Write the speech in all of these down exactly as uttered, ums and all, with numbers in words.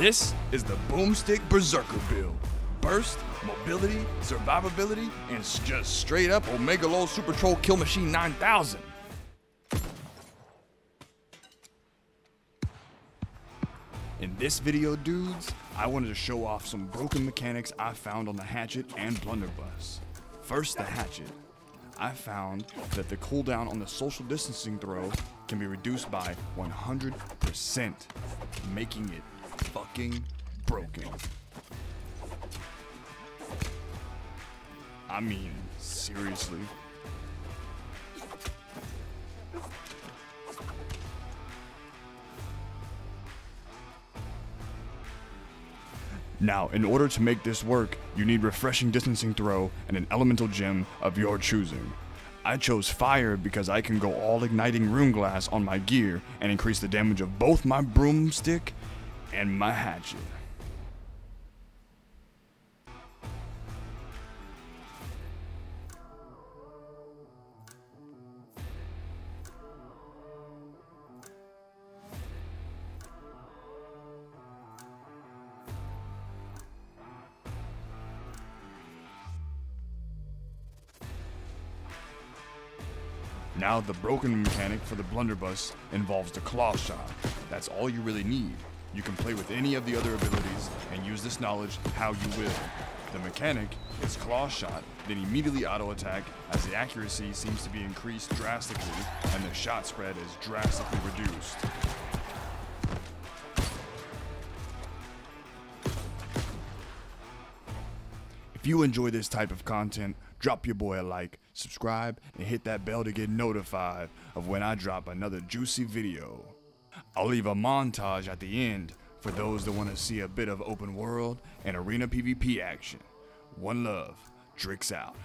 This is the Boomstick Berserker build. Burst, mobility, survivability, and s- just straight up Omega Low Super Troll Kill Machine nine thousand. In this video, dudes, I wanted to show off some broken mechanics I found on the hatchet and blunderbuss. First, the hatchet. I found that the cooldown on the social distancing throw can be reduced by one hundred percent, making it fucking broken. I mean, seriously. Now, in order to make this work, you need refreshing distancing throw and an elemental gem of your choosing. I chose fire because I can go all igniting rune glass on my gear and increase the damage of both my broomstick and my hatchet. Now the broken mechanic for the blunderbuss involves the claw shot. That's all you really need. You can play with any of the other abilities and use this knowledge how you will. The mechanic is claw shot, then immediately auto attack as the accuracy seems to be increased drastically and the shot spread is drastically reduced. If you enjoy this type of content, drop your boy a like, subscribe, and hit that bell to get notified of when I drop another juicy video. I'll leave a montage at the end for those that want to see a bit of open world and arena PvP action. One love, Drix out.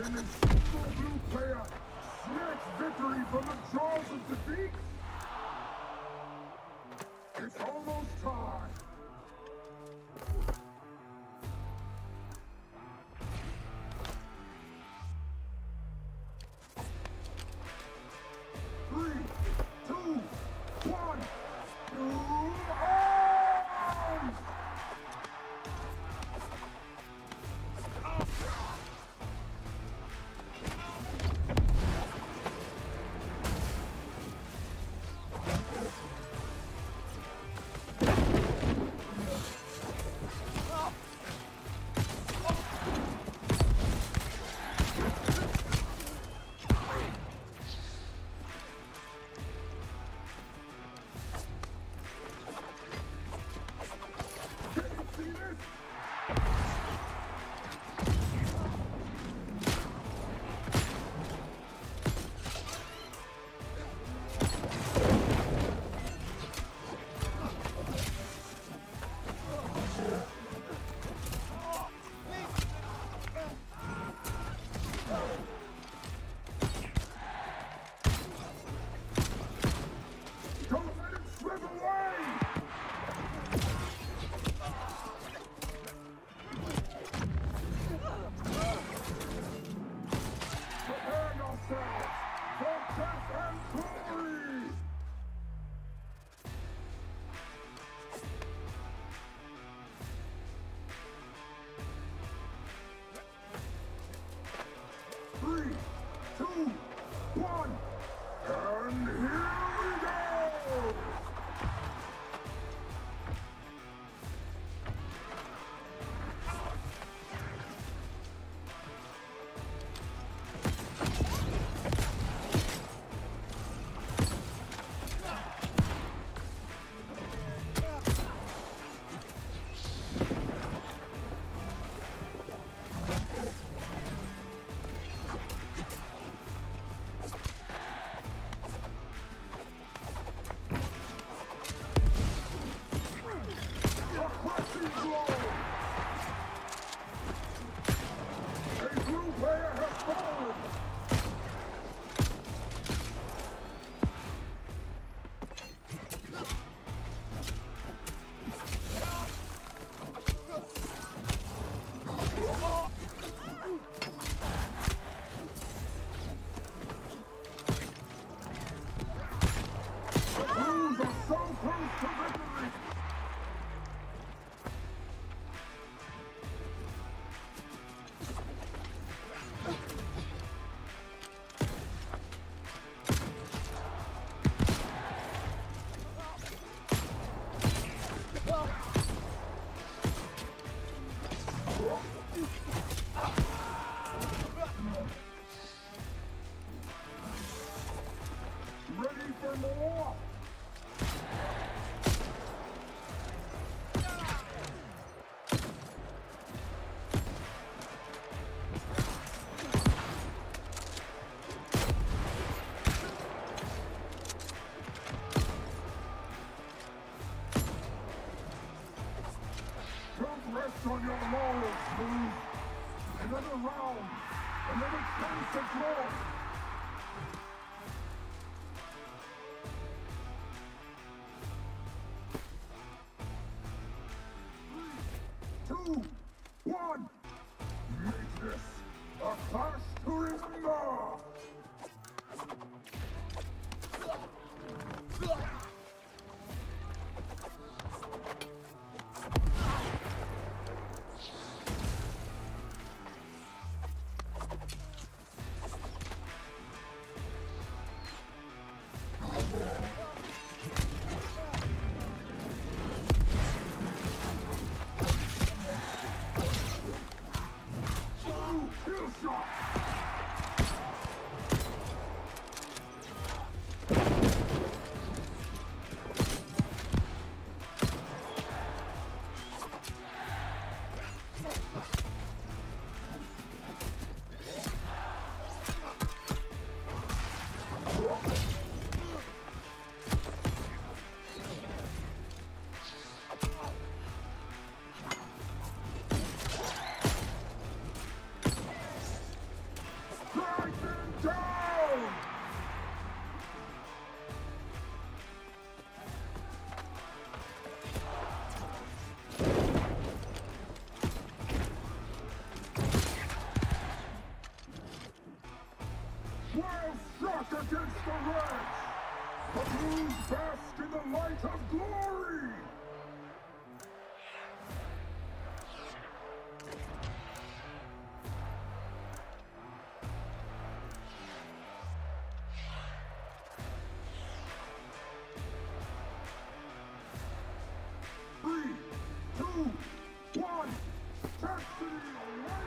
Can the single blue player snatch victory from the jaws of defeat? It's almost time. Three, two, one, two, arms! Three, two, one, and here we go! Ready for more? Don't rest on your laurels, Smooth. Another round, another chance to draw. Two, one, make this a clash to remember! Kill shot! light of glory! Three, two, one, taxi away!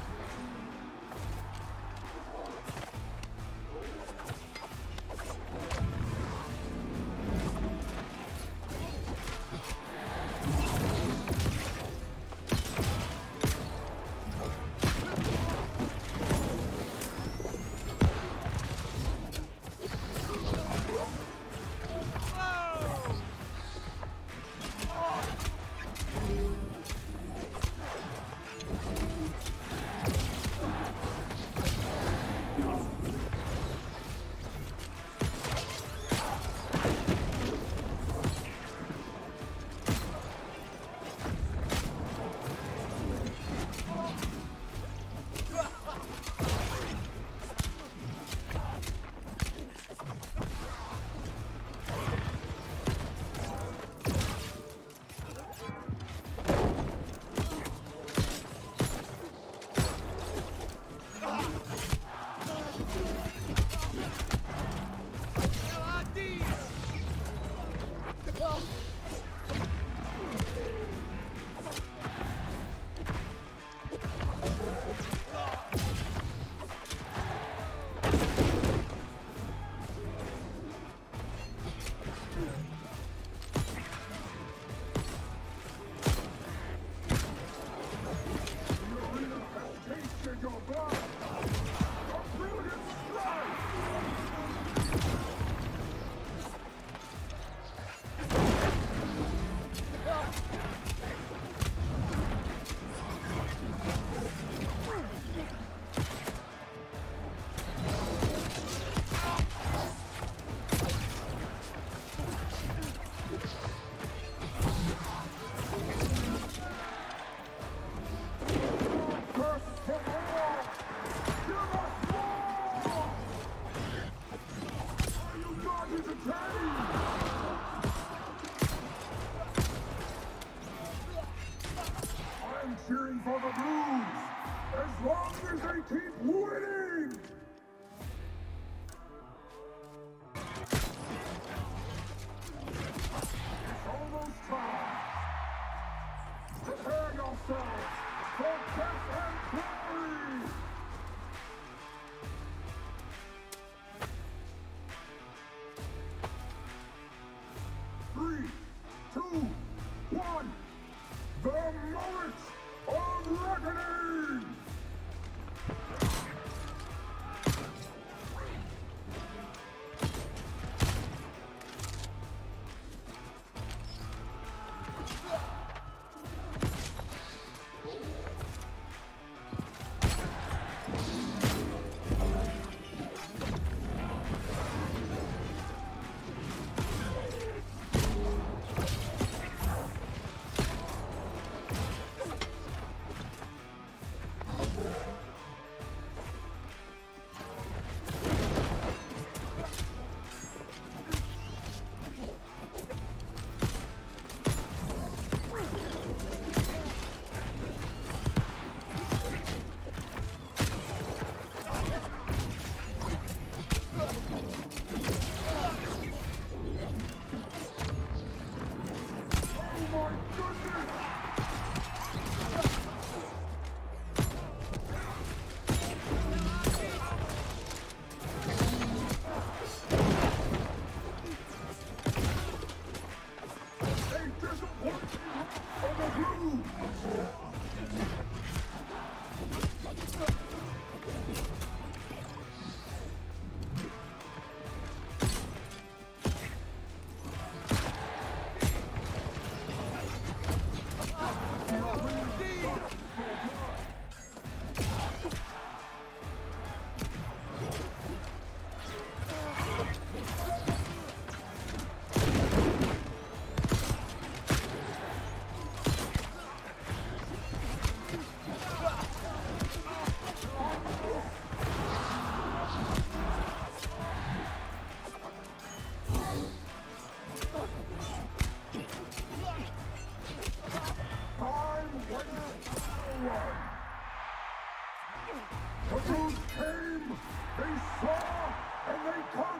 Cheering for the Blues, as long as they keep winning! It's almost time. Prepare yourselves for death and glory! Three, two, one, the moment of reckoning! They saw and they conquered.